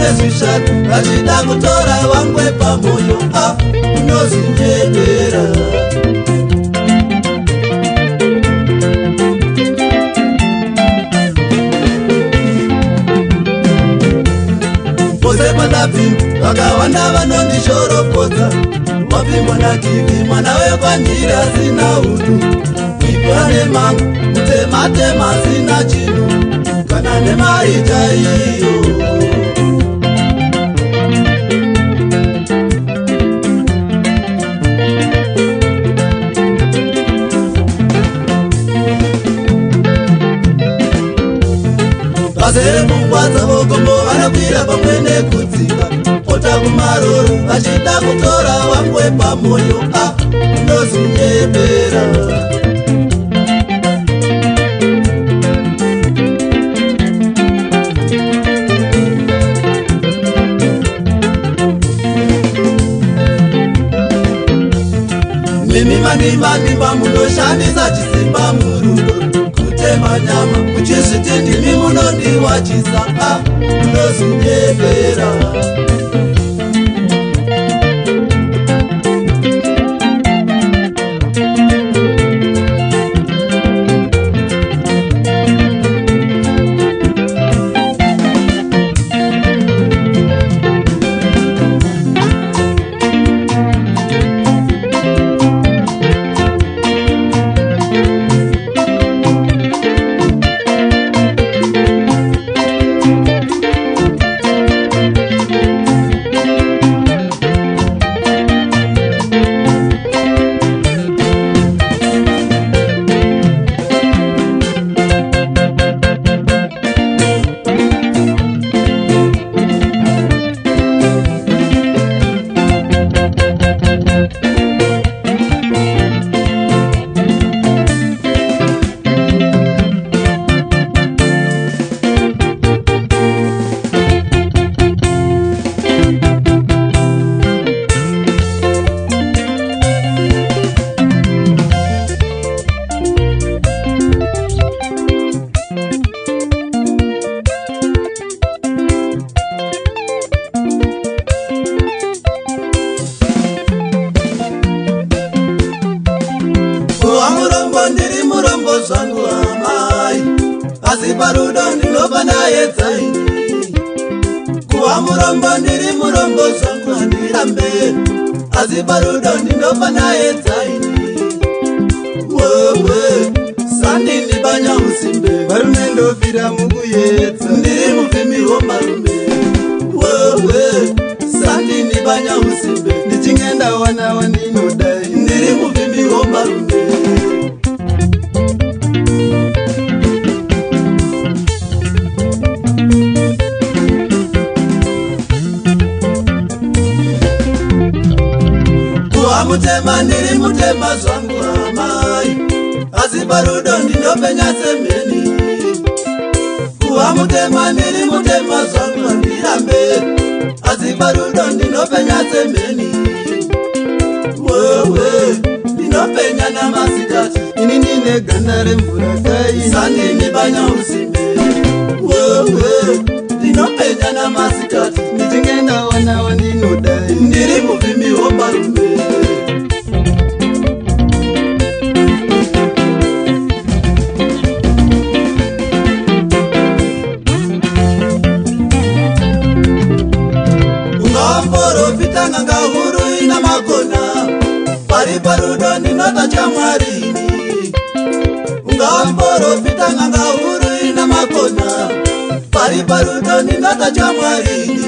nezvishatu vachida kutora vangwe pamoyo unozinyepera pose pandapimba vakawanda vanondishoropodza wapimwa nakivi mwana wekwanjiri asina utu kuibva nemanga kutematema asina chinhu kana nemari chaiyo vazere mungwadza vokombo vanakwira pamwe nekudzika ota kumaroro vachida kutora vangwe pamoyo unozinyepera mimi manimba munoshandisa chisimba murudo kutema nyama muchizviti ndimi munondiwachisa unozinyepera ndiri murombo zvangu amai asi parudo ndinopa naedzaini kuva murombo ndiri murombo zvangu handirambe asi parudo ndinopa naedzaini wewe sandindibanya usimbe varume ndofira mukuyedza ndiri mupfimi womarume wewe sandindibanya usimbe ndichinge ndawana wandinodai ndiri mupfimi womarume mutema ndiri mutema zvangu amai asi parudo ndinopenya semheni kuva mutema ndiri mutema zvangu handirambe asi parudo ndinopenya semheni wewe ndinopenya namasikati ini ndine ganda remvura kai sandindibanya usimbe wewe ndinopenya namasikati ndichinge ndawana wandinodai ndiri muvhimi womarume nganga huru ina magona pari parudo ndinota chamwarini ungamboro nganga huru ina magona pari parudo ndinota chamwarini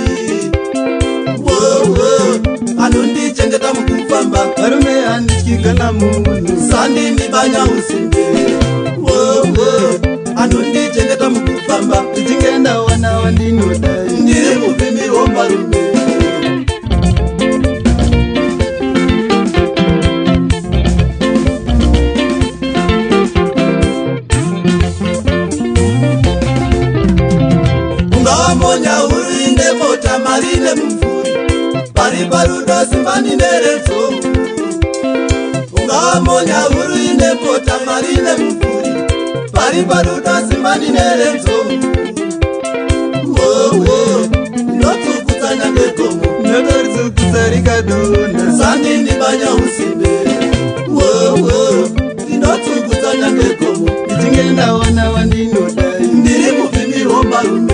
wowo anondichengeta mukufamba varume handityigana munhu sandindibanya usimbe wowo anondichengeta mukufamba ndichinge ndawana wandinodai ndiri muvhimi womarume monya huru ine mota marine mumvuri pari parudo simbani neredzo ungamonya huru ine mota marine mumvuri pari parudo simbani neredzo wowo rikadona sanini banya usimbe ndinotsukudzanya negomo ndichinge ndaona wandinodai ndiri muvhimi wombarume